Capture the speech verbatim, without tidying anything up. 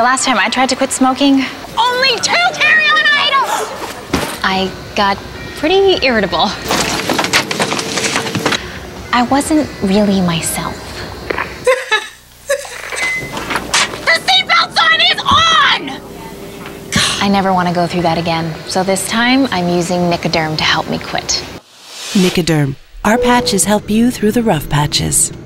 The last time I tried to quit smoking, Only two carry-on items! I got pretty irritable. I wasn't really myself. The seatbelt sign is on! I never want to go through that again, so this time I'm using Nicoderm to help me quit. Nicoderm. Our patches help you through the rough patches.